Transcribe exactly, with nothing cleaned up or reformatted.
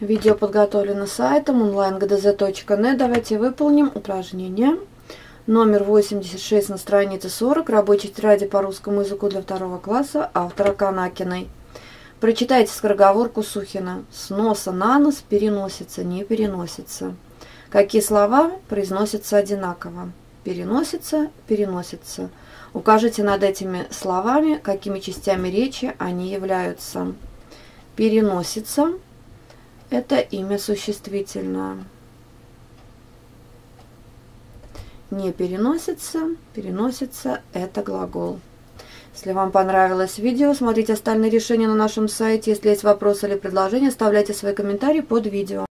Видео подготовлено сайтом онлайн гэ дэ зэ точка нет. Давайте выполним упражнение номер восемьдесят шесть на странице сорок. Рабочей тетради по русскому языку для второго класса автора Канакиной. Прочитайте скороговорку Сухина. С носа на нос переносится, не переносится. Какие слова произносятся одинаково? Переносится, переносится. Укажите над этими словами, какими частями речи они являются. Переносится – это имя существительное. Не переносится, переносится – это глагол. Если вам понравилось видео, смотрите остальные решения на нашем сайте. Если есть вопросы или предложения, оставляйте свои комментарии под видео.